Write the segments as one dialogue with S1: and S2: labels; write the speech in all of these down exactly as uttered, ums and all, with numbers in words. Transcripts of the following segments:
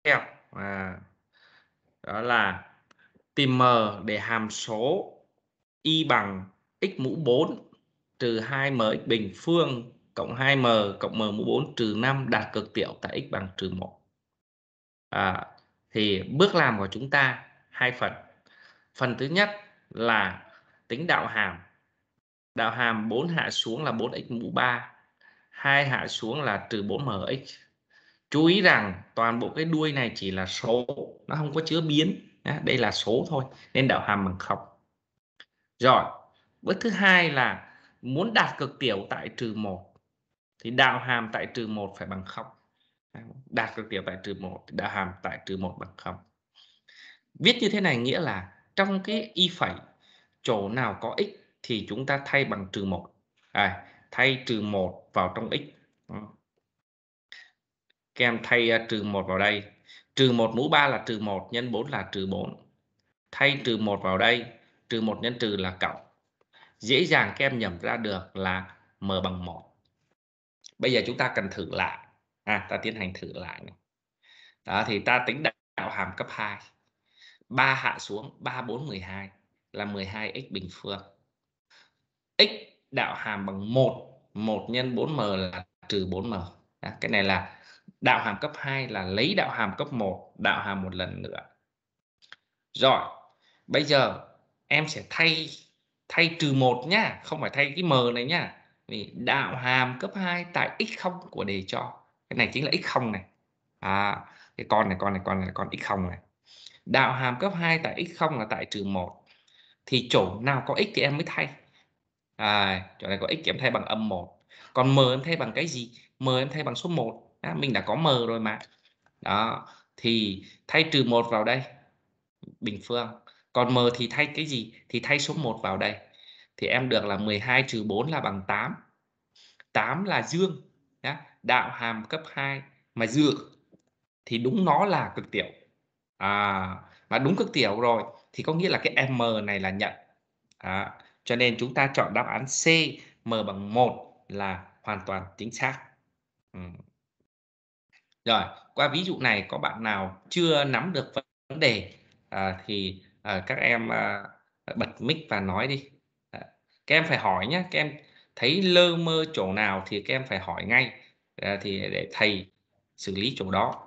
S1: theo à, đó là tìm m để hàm số y bằng x mũ bốn trừ hai m x bình phương cộng hai m cộng m mũ bốn trừ năm đạt cực tiểu tại x bằng trừ một. À, thì bước làm của chúng ta hai phần. Phần thứ nhất là tính đạo hàm. Đạo hàm bốn hạ xuống là bốn x mũ ba, hai hạ xuống là trừ bốn mx. Chú ý rằng toàn bộ cái đuôi này chỉ là số, nó không có chứa biến. Đây là số thôi, nên đạo hàm bằng không. Rồi, bước thứ hai là muốn đạt cực tiểu tại trừ một thì đạo hàm tại trừ một phải bằng không. Đạt cực tiểu tại trừ một thì đạo hàm tại trừ một bằng không. Viết như thế này nghĩa là trong cái y phẩy chỗ nào có x thì chúng ta thay bằng trừ một. À, thay trừ một vào trong x. Các em thay uh, trừ một vào đây. Trừ một mũ ba là trừ một, nhân bốn là trừ bốn. Thay trừ một vào đây, trừ một nhân trừ là cộng. Dễ dàng các em nhẩm ra được là m bằng một. Bây giờ chúng ta cần thử lại. À, ta tiến hành thử lại này. Đó, thì ta tính đạo hàm cấp hai. ba hạ xuống, ba, bốn, mười hai là mười hai x bình phương. X đạo hàm bằng một, một nhân bốn m là trừ bốn m. Đó, cái này là đạo hàm cấp hai là lấy đạo hàm cấp một, đạo hàm một lần nữa. Rồi, bây giờ em sẽ thay thay trừ một nhá, không phải thay cái m này nhá. Vì đạo hàm cấp hai tại x không của đề cho. Cái này chính là x không này. À, cái con này con này con này là con x không này. Đạo hàm cấp hai tại x không là tại trừ một. Thì chỗ nào có x thì em mới thay. À, chỗ này có x thì em thay bằng âm một. Còn m em thay bằng cái gì? M em thay bằng số một. À, mình đã có m rồi mà. Đó, thì thay trừ một vào đây. Bình phương. Còn m thì thay cái gì? Thì thay số một vào đây. Thì em được là mười hai trừ bốn là bằng tám. tám là dương. Đạo hàm cấp hai mà dương thì đúng nó là cực tiểu. À, mà đúng cực tiểu rồi thì có nghĩa là cái m này là nhận. À, cho nên chúng ta chọn đáp án C, m bằng một là hoàn toàn chính xác. Ừ. Rồi, qua ví dụ này có bạn nào chưa nắm được vấn đề à, thì à, các em à, bật mic và nói đi. À, các em phải hỏi nhé, các em thấy lơ mơ chỗ nào thì các em phải hỏi ngay à, thì để thầy xử lý chỗ đó.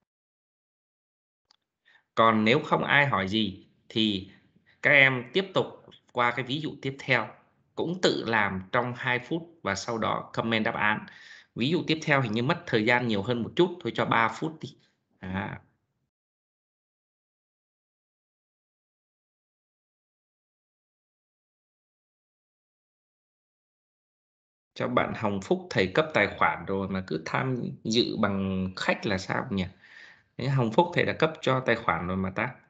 S1: Còn nếu không ai hỏi gì thì các em tiếp tục qua cái ví dụ tiếp theo, cũng tự làm trong hai phút và sau đó comment đáp án. Ví dụ tiếp theo hình như mất thời gian nhiều hơn một chút, thôi cho ba phút đi. À. Cho bạn Hồng Phúc thầy cấp tài khoản rồi mà cứ tham dự bằng khách là sao nhỉ? Thế Hồng Phúc thầy đã cấp cho tài khoản rồi mà ta.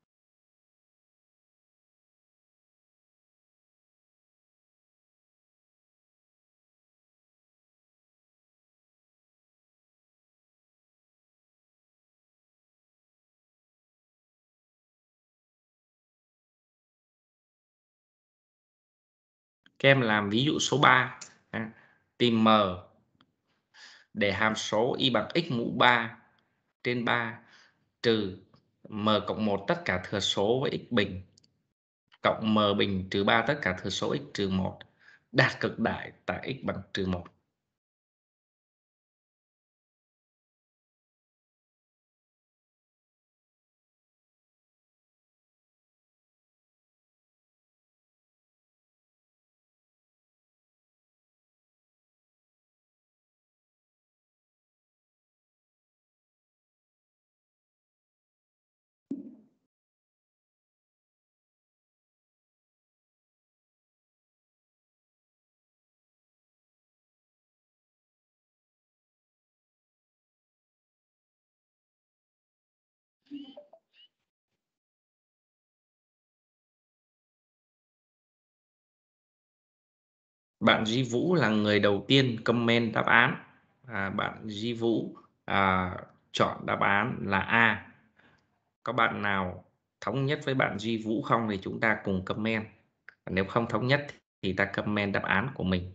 S1: Các em làm ví dụ số ba. À, tìm m để hàm số y bằng x mũ ba trên ba trừ m cộng một tất cả thừa số với x bình cộng m bình trừ ba tất cả thừa số x trừ một đạt cực đại tại x bằng trừ một. Bạn Duy Vũ là người đầu tiên comment đáp án. À, bạn Duy Vũ à, chọn đáp án là A. Có bạn nào thống nhất với bạn Duy Vũ không thì chúng ta cùng comment. Nếu không thống nhất thì ta comment đáp án của mình.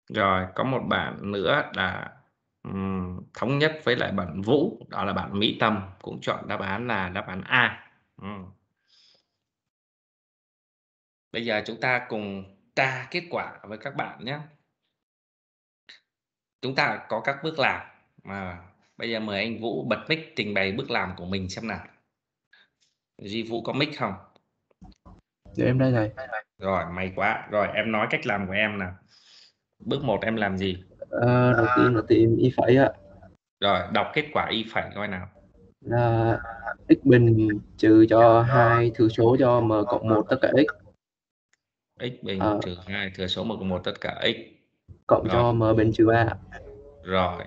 S1: Rồi, có một bạn nữa là, ừm, thống nhất với lại bạn Vũ, đó là bạn Mỹ Tâm cũng chọn đáp án là đáp án A. Ừm. Bây giờ chúng ta cùng tra kết quả với các bạn nhé. Chúng ta có các bước làm, mà bây giờ mời anh Vũ bật mic trình bày bước làm của mình xem nào. Duy Vũ có mic không?
S2: Dạ em đây thầy.
S1: Rồi, may quá. Rồi, em nói cách làm của em nào. Bước một em làm gì?
S2: Ờ, đầu tiên là tìm y phẩy ạ,
S1: Rồi, đọc kết quả y phẩy coi nào.
S2: là x bình trừ cho hai thừa số cho m cộng một tất cả x
S1: X bình
S2: ờ,
S1: trừ hai thừa số một cộng một tất cả x.
S2: cộng
S1: Rồi,
S2: cho m bình trừ ba.
S1: rồi.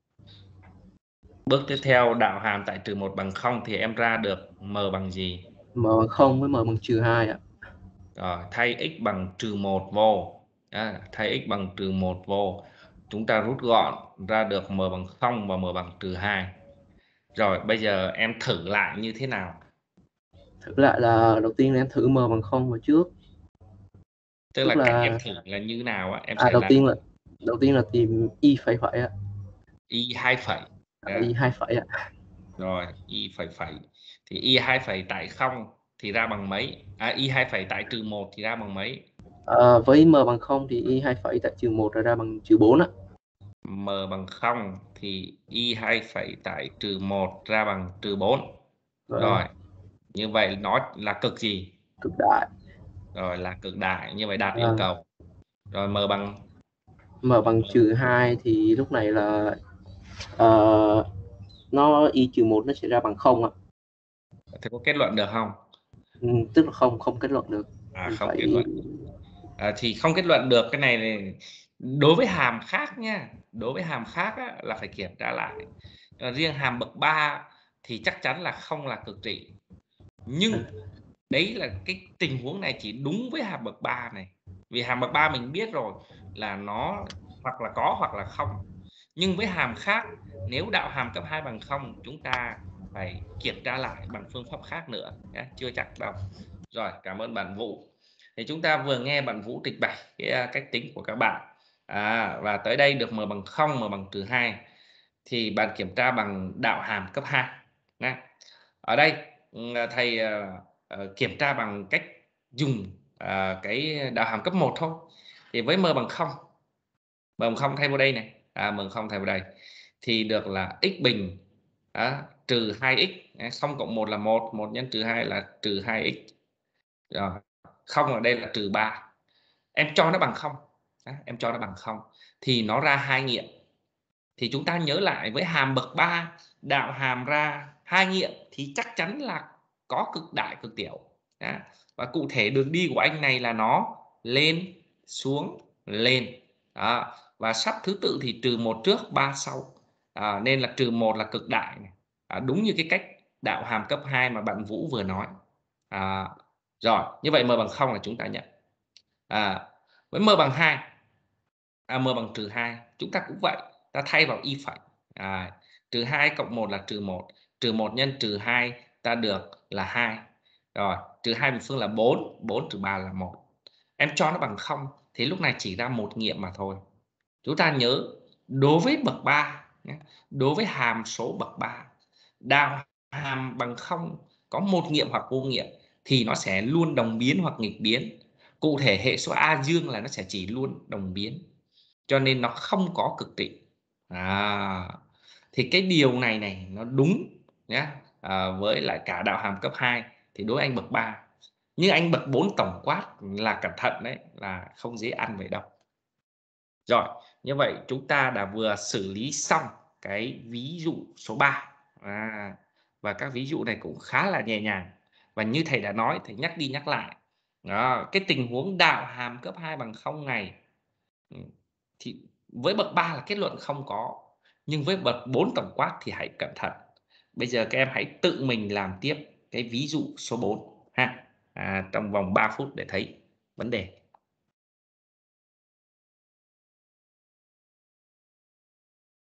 S1: Bước tiếp theo đạo hàm tại trừ một bằng không thì em ra được m bằng gì?
S2: M bằng không với m bằng trừ hai ạ.
S1: Rồi, thay x bằng trừ một vô. À, thay x bằng trừ một vô. Chúng ta rút gọn ra được m bằng không và m bằng trừ hai. Rồi, bây giờ em thử lại như thế nào?
S2: Thử lại là đầu tiên là em thử m bằng không vào trước,
S1: Tức
S2: tức
S1: là cách em
S2: là
S1: thử là như nào á? Em
S2: à
S1: sẽ
S2: đầu
S1: làm
S2: tiên là đầu tiên là tìm y phẩy phẩy ạ,
S1: y hai phẩy.
S2: à, y hai phẩy ạ.
S1: Rồi, y phẩy phẩy. Thì y hai phẩy tại không thì ra bằng mấy? À, y hai phẩy tại trừ một thì ra bằng mấy?
S2: Ờ, với m bằng không thì y hai phẩy tại trừ một là ra bằng trừ bốn ạ.
S1: M bằng không thì y hai phẩy tại trừ một ra bằng trừ bốn.
S2: Vâng,
S1: Rồi, như vậy nó là cực gì?
S2: cực đại.
S1: Rồi, là cực đại, như vậy đạt yêu
S2: Vâng.
S1: cầu. Rồi, m bằng
S2: M bằng trừ hai thì lúc này là ờ, nó y trừ một nó sẽ ra bằng không ạ.
S1: thì có kết luận được không?
S2: Ừ, tức là không không kết luận được,
S1: À,
S2: mình
S1: không kết
S2: phải
S1: luận. À, thì không kết luận được cái này, này đối với hàm khác nha, đối với hàm khác á, là phải kiểm tra lại. À, riêng hàm bậc ba thì chắc chắn là không là cực trị, nhưng đấy là cái tình huống này chỉ đúng với hàm bậc ba này, vì hàm bậc ba mình biết rồi là nó hoặc là có hoặc là không. Nhưng với hàm khác, nếu đạo hàm cấp hai bằng không, chúng ta phải kiểm tra lại bằng phương pháp khác nữa nhé, chưa chắc đâu. Rồi, cảm ơn bạn Vũ. Thì chúng ta vừa nghe bạn Vũ trình bày cái cách tính của các bạn, à, và tới đây được m bằng không, m bằng trừ hai thì bạn kiểm tra bằng đạo hàm cấp hai nhé. Ở đây thầy uh, uh, kiểm tra bằng cách dùng uh, cái đạo hàm cấp một thôi. Thì với m bằng không, m bằng không thay vào đây này, à, m bằng không thay vào đây thì được là x bình à, trừ hai x, không cộng một là một, một nhân trừ hai là trừ hai x. Rồi, không ở đây là trừ ba. Em cho nó bằng không, em cho nó bằng không thì nó ra hai nghiệm. Thì chúng ta nhớ lại với hàm bậc ba, đạo hàm ra hai nghiệm thì chắc chắn là có cực đại cực tiểu. Đó. Và cụ thể đường đi của anh này là nó lên xuống lên. Đó. Và sắp thứ tự thì trừ một trước ba sau, à, nên là trừ một là cực đại này. À, đúng như cái cách đạo hàm cấp hai mà bạn Vũ vừa nói. À, rồi, như vậy m bằng không là chúng ta nhận. À, với m bằng hai, à, m bằng trừ hai, chúng ta cũng vậy, ta thay vào y phẩy. À, trừ hai cộng một là trừ một, trừ một nhân trừ hai ta được là hai. Rồi, trừ hai bình phương là bốn, bốn trừ ba là một. Em cho nó bằng không thì lúc này chỉ ra một nghiệm mà thôi. Chúng ta nhớ, đối với bậc ba, đối với hàm số bậc ba, đạo hàm bằng không có một nghiệm hoặc vô nghiệm thì nó sẽ luôn đồng biến hoặc nghịch biến. Cụ thể hệ số A dương là nó sẽ chỉ luôn đồng biến, cho nên nó không có cực trị. À, thì cái điều này này nó đúng nhé, à, với lại cả đạo hàm cấp hai thì đối với anh bậc ba. Nhưng anh bậc bốn tổng quát là cẩn thận đấy, là không dễ ăn vậy đâu. Rồi, như vậy chúng ta đã vừa xử lý xong cái ví dụ số ba. À, và các ví dụ này cũng khá là nhẹ nhàng. Và như thầy đã nói, thầy nhắc đi nhắc lại. Đó, cái tình huống đạo hàm cấp hai bằng không này thì với bậc ba là kết luận không có. Nhưng với bậc bốn tổng quát thì hãy cẩn thận. Bây giờ các em hãy tự mình làm tiếp cái ví dụ số bốn ha. À, trong vòng ba phút để thấy vấn đề.